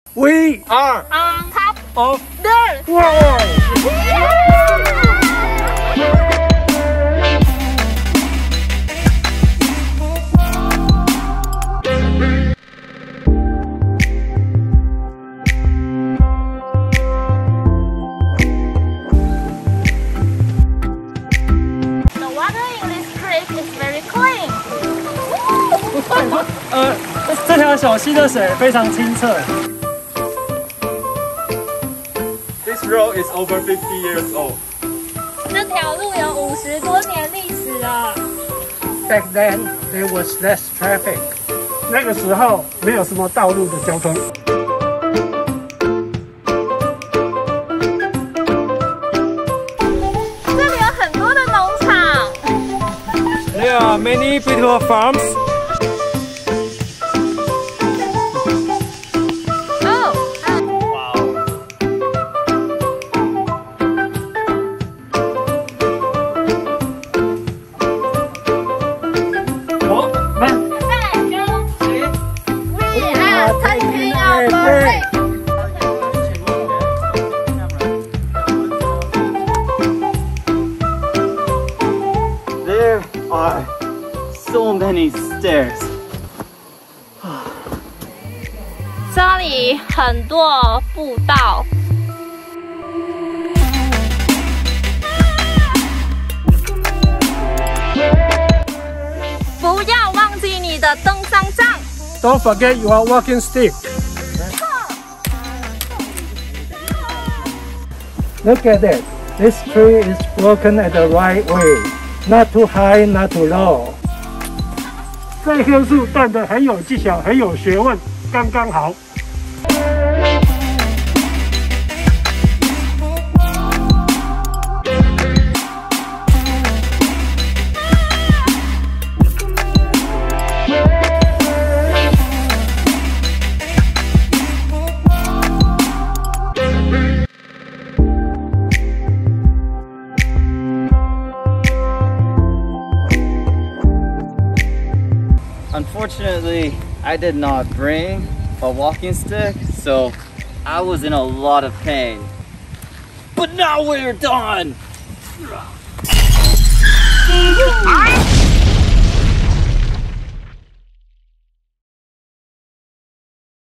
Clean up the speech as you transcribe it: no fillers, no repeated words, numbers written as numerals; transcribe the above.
We are on top of the world. The water in this creek is very clean. 这条小溪的水非常清澈。This road is over 50 years old. 这条路有50多年历史了。 Back then, there was less traffic. 那个时候没有什么道路的交通。 这里有很多的农场。 There are many beautiful farms. There are so many stairs. 这里很多步道。不要忘记你的登山杖。 Don't forget your walking stick. Look at it. This tree is broken at the right way. Not too high, not too low. 这棵树断得很有技巧，很有学问，刚刚好。 Unfortunately, I did not bring a walking stick, so I was in a lot of pain. But now we're done!